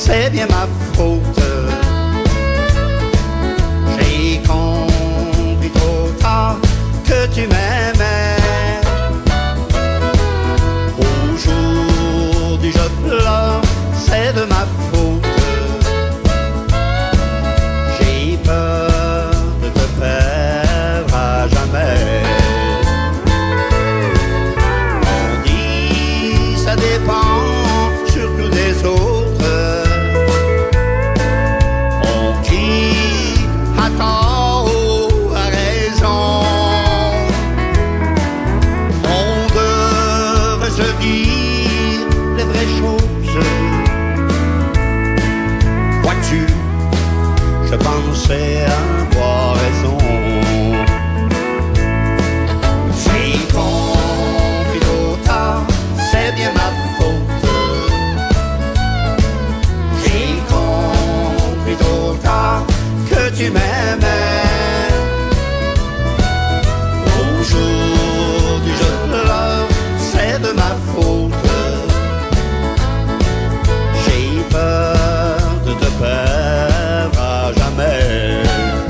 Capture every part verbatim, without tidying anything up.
c'est bien ma faute. J'ai compris trop tard que tu m'aimais. Aujourd'hui je pleure, c'est de ma faute. J'ai peur de te perdre à jamais. On dit ça dépend surtout des autres. On qui a tort ou a raison. On devrait se dire les vraies choses. Vois-tu, je pensais avoir raison. J'ai compris trop tard, c'est bien ma faute. J'ai compris trop tard que tu m'aimais. Aujourd'hui je pleure, c'est de ma faute. J'ai peur de te perdre à jamais.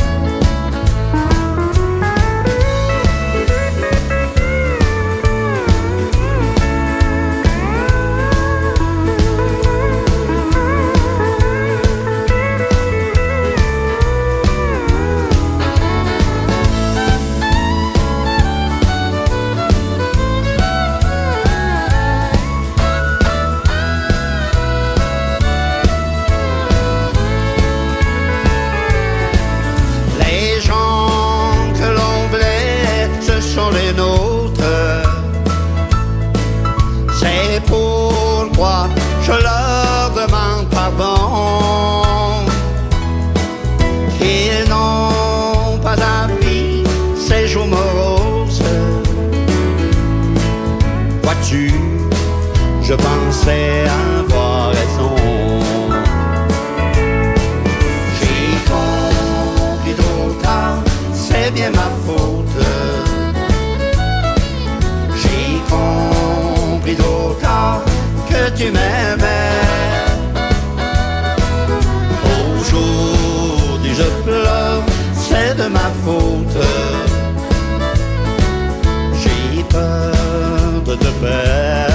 Les gens que l'on voulait, ce sont les nôtres. C'est pourquoi je leur demande pardon. Ils n'ont pas appris ces jours moroses. Vois-tu, je pensais avoir raison. J'ai compris trop tard, c'est bien ma faute. J'ai compris trop tard que tu m'aimais. Aujourd'hui je pleure, c'est de ma faute. J'ai peur de te perdre